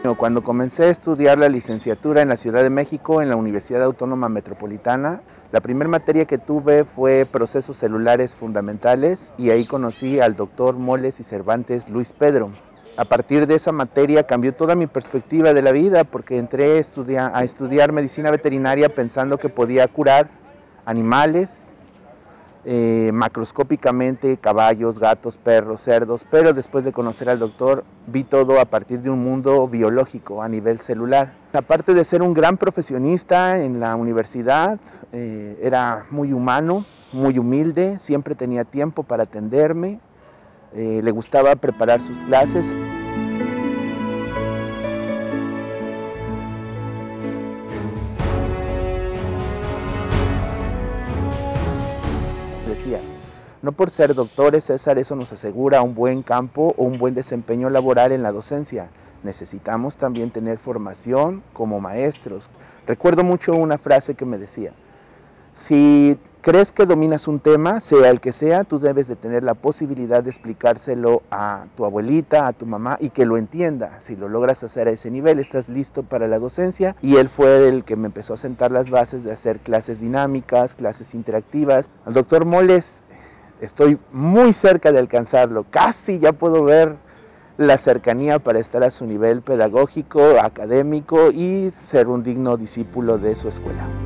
Cuando comencé a estudiar la licenciatura en la Ciudad de México, en la Universidad Autónoma Metropolitana, la primera materia que tuve fue procesos celulares fundamentales y ahí conocí al doctor Moles y Cervantes Luis Pedro. A partir de esa materia cambió toda mi perspectiva de la vida porque entré a estudiar medicina veterinaria pensando que podía curar animales, macroscópicamente, caballos, gatos, perros, cerdos, pero después de conocer al doctor vi todo a partir de un mundo biológico a nivel celular. Aparte de ser un gran profesionista en la universidad, era muy humano, muy humilde, siempre tenía tiempo para atenderme, le gustaba preparar sus clases. Decía, no por ser doctores, César, eso nos asegura un buen campo o un buen desempeño laboral en la docencia. Necesitamos también tener formación como maestros. Recuerdo mucho una frase que me decía, si crees que dominas un tema, sea el que sea, tú debes de tener la posibilidad de explicárselo a tu abuelita, a tu mamá y que lo entienda. Si lo logras hacer a ese nivel, estás listo para la docencia. Y él fue el que me empezó a sentar las bases de hacer clases dinámicas, clases interactivas. Al doctor Moles estoy muy cerca de alcanzarlo, casi ya puedo ver la cercanía para estar a su nivel pedagógico, académico y ser un digno discípulo de su escuela.